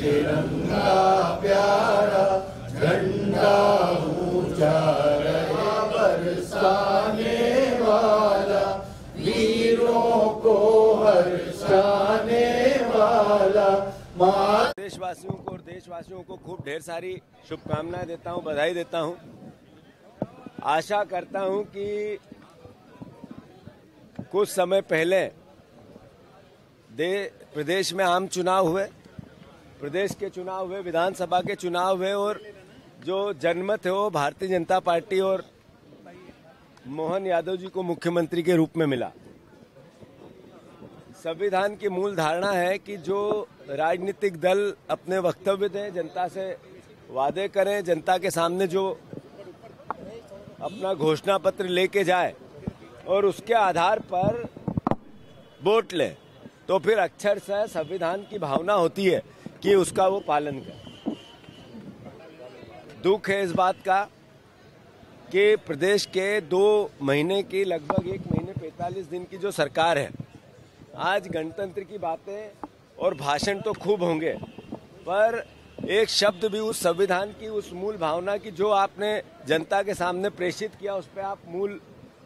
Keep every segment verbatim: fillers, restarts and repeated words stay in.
तिरंगा प्यारा झंडा ऊंचा रहे बरसाने वाला, वीरों को हर्षाने वाला। देशवासियों को और देशवासियों को खूब ढेर सारी शुभकामनाएं देता हूं, बधाई देता हूं। आशा करता हूं कि कुछ समय पहले दे प्रदेश में आम चुनाव हुए, प्रदेश के चुनाव हुए, विधानसभा के चुनाव हुए और जो जनमत है वो भारतीय जनता पार्टी और मोहन यादव जी को मुख्यमंत्री के रूप में मिला। संविधान की मूल धारणा है कि जो राजनीतिक दल अपने वक्तव्य दें, जनता से वादे करें, जनता के सामने जो अपना घोषणा पत्र लेके जाए और उसके आधार पर वोट ले, तो फिर अक्षर से संविधान की भावना होती है कि उसका वो पालन करे। दुख है इस बात का कि प्रदेश के दो महीने की, लगभग एक महीने पैंतालीस दिन की जो सरकार है, आज गणतंत्र की बातें और भाषण तो खूब होंगे, पर एक शब्द भी उस संविधान की, उस मूल भावना की जो आपने जनता के सामने प्रेषित किया, उस पर आप मूल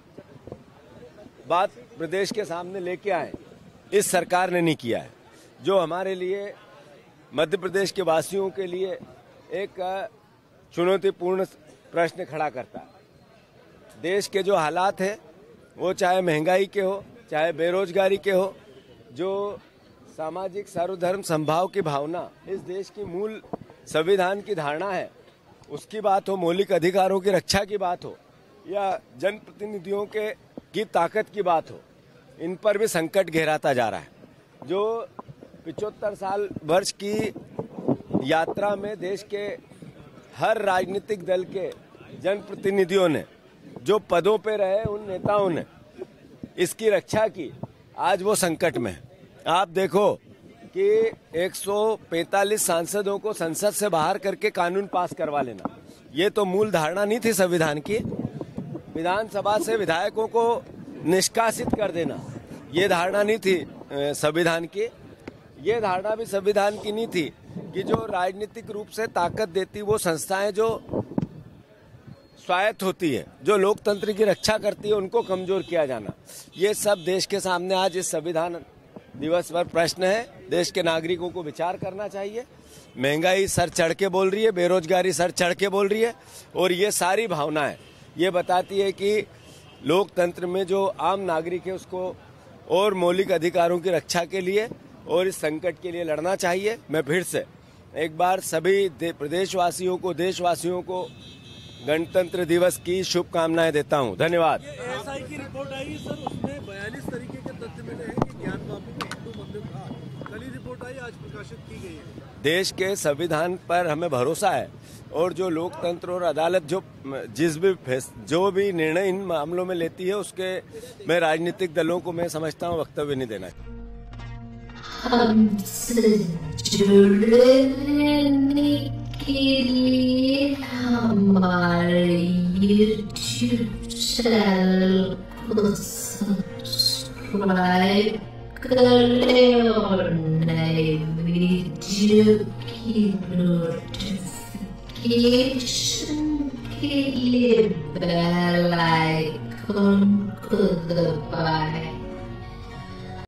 बात प्रदेश के सामने लेके आए, इस सरकार ने नहीं किया है। जो हमारे लिए, मध्य प्रदेश के वासियों के लिए एक चुनौतीपूर्ण प्रश्न खड़ा करता है। देश के जो हालात है वो चाहे महंगाई के हो, चाहे बेरोजगारी के हो, जो सामाजिक सर्वधर्म संभाव की भावना इस देश की मूल संविधान की धारणा है, उसकी बात हो, मौलिक अधिकारों की रक्षा की बात हो, या जनप्रतिनिधियों के की ताकत की बात हो, इन पर भी संकट गहराता जा रहा है। जो पिछहत्तर साल वर्ष की यात्रा में देश के हर राजनीतिक दल के जनप्रतिनिधियों ने जो पदों पे रहे, उन नेताओं ने इसकी रक्षा की, आज वो संकट में है। आप देखो कि एक सौ पैंतालीस सांसदों को संसद से बाहर करके कानून पास करवा लेना, ये तो मूल धारणा नहीं थी संविधान की। विधानसभा से विधायकों को निष्कासित कर देना, ये धारणा नहीं थी संविधान की। ये धारणा भी संविधान की नहीं थी कि जो राजनीतिक रूप से ताकत देती वो संस्थाएं जो स्वायत्त होती है, जो लोकतंत्र की रक्षा करती है, उनको कमजोर किया जाना, ये सब देश के सामने आज इस संविधान दिवस पर प्रश्न है। देश के नागरिकों को विचार करना चाहिए। महंगाई सर चढ़ के बोल रही है, बेरोजगारी सर चढ़ के बोल रही है, और ये सारी भावनाएं ये बताती है कि लोकतंत्र में जो आम नागरिक है उसको और मौलिक अधिकारों की रक्षा के लिए और इस संकट के लिए लड़ना चाहिए। मैं फिर से एक बार सभी प्रदेशवासियों को, देशवासियों को गणतंत्र दिवस की शुभकामनाएं देता हूं। धन्यवाद। एएसआई की रिपोर्ट आई सर, उसमें बयालीस तरीके के तथ्य मिले हैं कि ज्ञान बापू का हिंदू मंदिर था। कल ही रिपोर्ट आई, आज प्रकाशित की गई है। देश के संविधान पर हमें भरोसा है और जो लोकतंत्र और अदालत जो जिस भी जो भी निर्णय इन मामलों में लेती है, उसके मैं राजनीतिक दलों को मैं समझता हूँ वक्तव्य नहीं देना है। हमसे जुड़ने के लिए हमारे यूट्यूब चैनल को सब्सक्राइब करें और नए वीडियो की नोटिफिकेशन के लिए बेल आइकन को दबाएं।